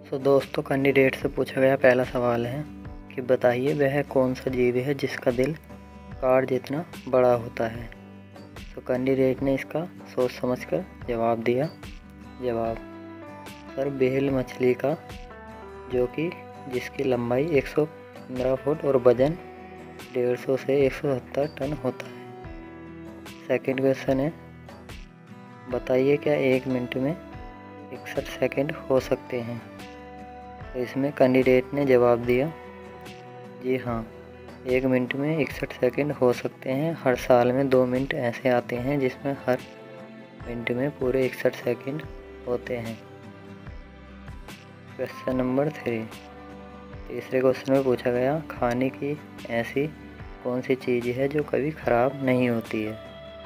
दोस्तों, कैंडिडेट से पूछा गया पहला सवाल है कि बताइए वह कौन सा जीव है जिसका दिल कार जितना बड़ा होता है। कैंडिडेट ने इसका सोच समझकर जवाब दिया। जवाब: सर, व्हेल मछली का, जो कि जिसकी लंबाई 115 फुट और वजन 150 से 170 टन होता है। सेकंड क्वेश्चन है, बताइए क्या 1 मिनट में 61 सेकंड हो सकते हैं। तो इसमें कैंडिडेट ने जवाब दिया, जी हाँ, 1 मिनट में 61 सेकंड हो सकते हैं। हर साल में 2 मिनट ऐसे आते हैं जिसमें हर मिनट में पूरे 61 सेकंड होते हैं। क्वेश्चन नंबर 3, तीसरे क्वेश्चन में पूछा गया, खाने की ऐसी कौन सी चीज़ है जो कभी ख़राब नहीं होती है।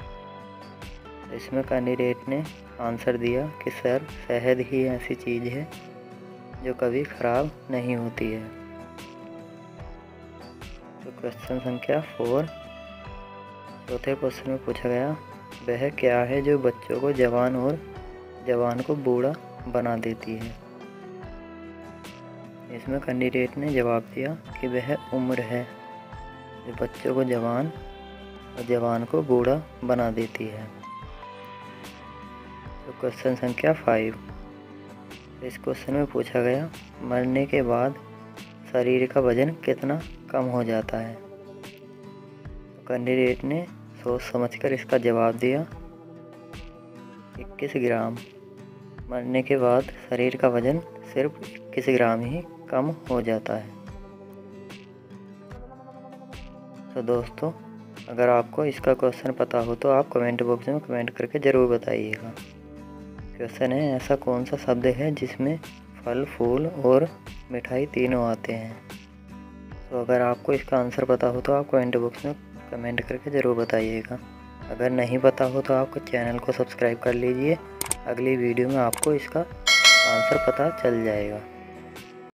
इसमें कैंडिडेट ने आंसर दिया कि सर, शहद ही ऐसी चीज़ है जो कभी ख़राब नहीं होती है। तो क्वेश्चन संख्या 4, चौथे क्वेश्चन में पूछा गया, वह क्या है जो बच्चों को जवान और जवान को बूढ़ा बना देती है। इसमें कैंडिडेट ने जवाब दिया कि वह उम्र है जो बच्चों को जवान और जवान को बूढ़ा बना देती है। तो क्वेश्चन संख्या 5, इस क्वेश्चन में पूछा गया, मरने के बाद शरीर का वजन कितना कम हो जाता है। तो कैंडिडेट ने सोच समझकर इसका जवाब दिया, 21 ग्राम। मरने के बाद शरीर का वजन सिर्फ 21 ग्राम ही कम हो जाता है। तो दोस्तों, अगर आपको इसका क्वेश्चन पता हो तो आप कमेंट बॉक्स में कमेंट करके ज़रूर बताइएगा। क्वेश्चन है, ऐसा कौन सा शब्द है जिसमें फल, फूल और मिठाई तीनों आते हैं। तो अगर आपको इसका आंसर पता हो तो आप कमेंट बॉक्स में कमेंट करके ज़रूर बताइएगा। अगर नहीं पता हो तो आपको चैनल को सब्सक्राइब कर लीजिए। अगली वीडियो में आपको इसका आंसर पता चल जाएगा।